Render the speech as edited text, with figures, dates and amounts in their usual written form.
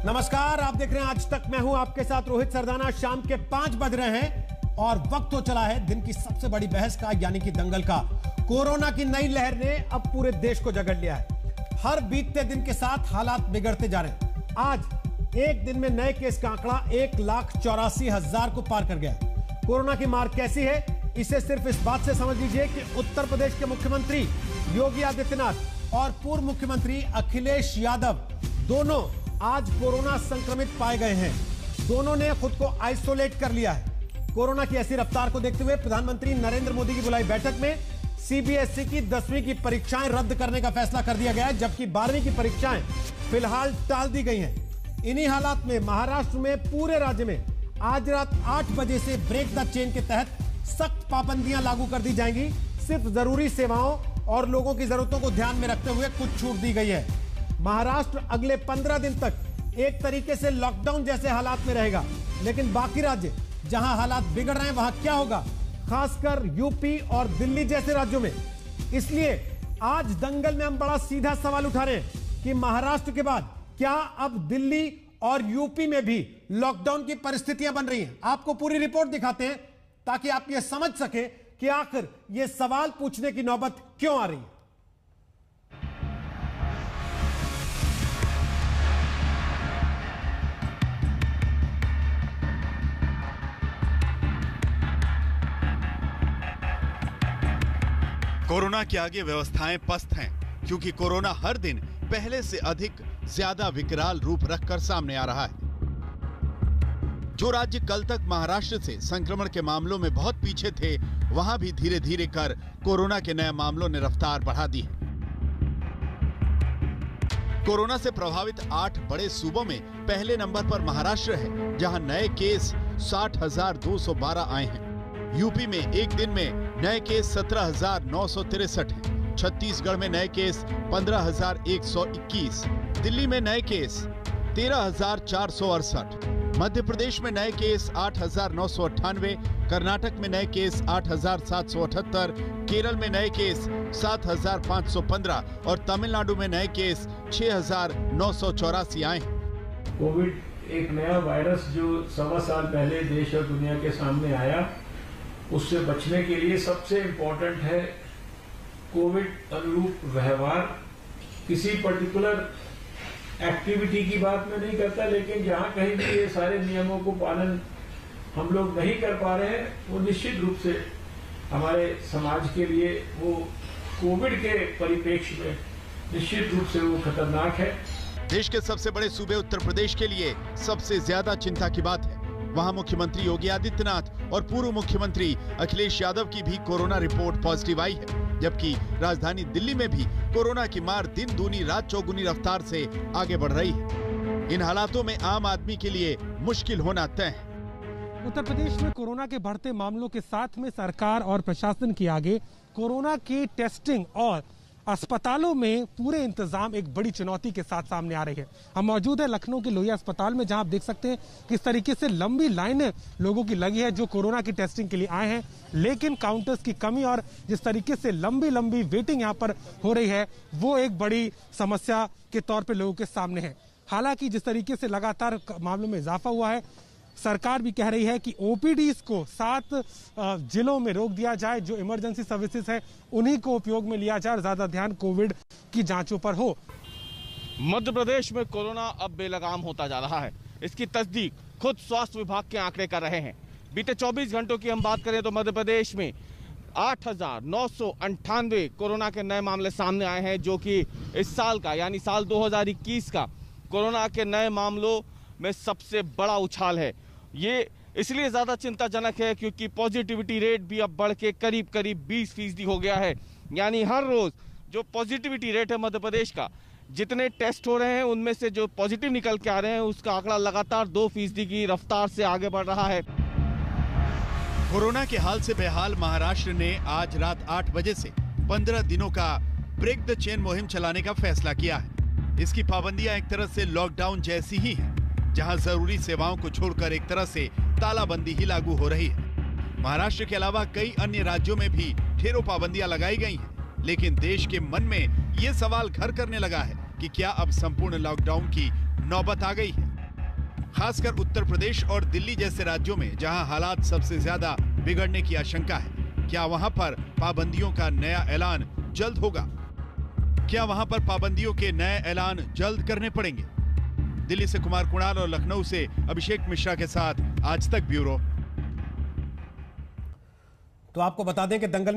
नमस्कार, आप देख रहे हैं आज तक। मैं हूं आपके साथ रोहित सरदाना। शाम के 5 बज रहे हैं और वक्त हो चला है दिन की सबसे बड़ी बहस का, यानी कि दंगल का। कोरोना की नई लहर ने अब पूरे देश को जकड़ लिया है। हर बीतते दिन के साथ हालात बिगड़ते जा रहे हैं। आज एक दिन में नए केस का आंकड़ा 1,84,000 को पार कर गया। कोरोना की मार कैसी है, इसे सिर्फ इस बात से समझ लीजिए कि उत्तर प्रदेश के मुख्यमंत्री योगी आदित्यनाथ और पूर्व मुख्यमंत्री अखिलेश यादव दोनों आज कोरोना संक्रमित पाए गए हैं। दोनों ने खुद को आइसोलेट कर लिया है। कोरोना की ऐसी रफ्तार को देखते हुए प्रधानमंत्री नरेंद्र मोदी की बुलाई बैठक में सीबीएसई की 10वीं की परीक्षाएं रद्द करने का फैसला कर दिया गया है, जबकि 12वीं की परीक्षाएं फिलहाल टाल दी गई हैं। इन्हीं हालात में महाराष्ट्र में पूरे राज्य में आज रात 8 बजे से ब्रेक द चेन के तहत सख्त पाबंदियां लागू कर दी जाएंगी। सिर्फ जरूरी सेवाओं और लोगों की जरूरतों को ध्यान में रखते हुए कुछ छूट दी गई है। महाराष्ट्र अगले 15 दिन तक एक तरीके से लॉकडाउन जैसे हालात में रहेगा, लेकिन बाकी राज्य जहां हालात बिगड़ रहे हैं वहां क्या होगा, खासकर यूपी और दिल्ली जैसे राज्यों में। इसलिए आज दंगल में हम बड़ा सीधा सवाल उठा रहे हैं कि महाराष्ट्र के बाद क्या अब दिल्ली और यूपी में भी लॉकडाउन की परिस्थितियां बन रही हैं। आपको पूरी रिपोर्ट दिखाते हैं ताकि आप यह समझ सके कि आखिर यह सवाल पूछने की नौबत क्यों आ रही है। कोरोना के आगे व्यवस्थाएं पस्त हैं, क्योंकि कोरोना हर दिन पहले से अधिक ज्यादा विकराल रूप रखकर सामने आ रहा है। जो राज्य कल तक महाराष्ट्र से संक्रमण के मामलों में बहुत पीछे थे, वहां भी धीरे धीरे कर कोरोना के नए मामलों ने रफ्तार बढ़ा दी है। कोरोना से प्रभावित 8 बड़े सूबों में पहले नंबर पर महाराष्ट्र है, जहां नए केस 60,212 आए हैं। यूपी में एक दिन में नए केस 17,963 हैं। छत्तीसगढ़ में नए केस 15,121, दिल्ली में नए केस 13,468, मध्य प्रदेश में नए केस 8,998, कर्नाटक में नए केस 8,778, केरल में नए केस 7,515 और तमिलनाडु में नए केस 6,984 आए हैं। कोविड एक नया वायरस जो 1.25 साल पहले देश और दुनिया के सामने आया, उससे बचने के लिए सबसे इम्पोर्टेंट है कोविड अनुरूप व्यवहार। किसी पर्टिकुलर एक्टिविटी की बात मैं नहीं करता, लेकिन जहां कहीं भी ये सारे नियमों को पालन हम लोग नहीं कर पा रहे हैं, वो निश्चित रूप से हमारे समाज के लिए, वो कोविड के परिप्रेक्ष्य में निश्चित रूप से वो खतरनाक है। देश के सबसे बड़े सूबे उत्तर प्रदेश के लिए सबसे ज्यादा चिंता की बात है। वहां मुख्यमंत्री योगी आदित्यनाथ और पूर्व मुख्यमंत्री अखिलेश यादव की भी कोरोना रिपोर्ट पॉजिटिव आई है, जबकि राजधानी दिल्ली में भी कोरोना की मार दिन दूनी रात चौगुनी रफ्तार से आगे बढ़ रही है। इन हालातों में आम आदमी के लिए मुश्किल होना तय है। उत्तर प्रदेश में कोरोना के बढ़ते मामलों के साथ में सरकार और प्रशासन के आगे कोरोना की टेस्टिंग और अस्पतालों में पूरे इंतजाम एक बड़ी चुनौती के साथ सामने आ रही है। हम मौजूद है लखनऊ के लोहिया अस्पताल में, जहां आप देख सकते हैं किस तरीके से लंबी लाइनें लोगों की लगी है जो कोरोना की टेस्टिंग के लिए आए हैं, लेकिन काउंटर्स की कमी और जिस तरीके से लंबी वेटिंग यहां पर हो रही है, वो एक बड़ी समस्या के तौर पर लोगों के सामने है। हालांकि जिस तरीके से लगातार मामलों में इजाफा हुआ है, सरकार भी कह रही है कि ओपीडीज को 7 जिलों में रोक दिया जाए, जो इमरजेंसी सर्विसेज है उन्हीं को उपयोग में लिया जाए और ज्यादा ध्यान कोविड की जांचों पर हो। मध्य प्रदेश में कोरोना अब बेलगाम होता जा रहा है। इसकी तस्दीक खुद स्वास्थ्य विभाग के आंकड़े कर रहे हैं। बीते 24 घंटों की हम बात करें तो मध्य प्रदेश में 8,998 कोरोना के नए मामले सामने आए हैं, जो कि इस साल का यानी साल 2021 का कोरोना के नए मामलों में सबसे बड़ा उछाल है। ये इसलिए ज्यादा चिंताजनक है क्योंकि पॉजिटिविटी रेट भी अब बढ़ के करीब 20% हो गया है। यानी हर रोज जो पॉजिटिविटी रेट है मध्य प्रदेश का, जितने टेस्ट हो रहे हैं उनमें से जो पॉजिटिव निकल के आ रहे हैं, उसका आंकड़ा लगातार 2% की रफ्तार से आगे बढ़ रहा है। कोरोना के हाल से बेहाल महाराष्ट्र ने आज रात 8 बजे से 15 दिनों का ब्रेक द चेन मुहिम चलाने का फैसला किया है। इसकी पाबंदियां एक तरह से लॉकडाउन जैसी ही हैं, जहां जरूरी सेवाओं को छोड़कर एक तरह से तालाबंदी ही लागू हो रही है। महाराष्ट्र के अलावा कई अन्य राज्यों में भी ढेरों पाबंदियां लगाई गई हैं, लेकिन देश के मन में ये सवाल घर करने लगा है कि क्या अब संपूर्ण लॉकडाउन की नौबत आ गई है। खासकर उत्तर प्रदेश और दिल्ली जैसे राज्यों में जहां हालात सबसे ज्यादा बिगड़ने की आशंका है, क्या वहां पर पाबंदियों का नया ऐलान जल्द होगा? क्या वहां पर पाबंदियों के नए ऐलान जल्द करने पड़ेंगे? दिल्ली से कुमार कुणाल और लखनऊ से अभिषेक मिश्रा के साथ आज तक ब्यूरो। तो आपको बता दें कि दंगल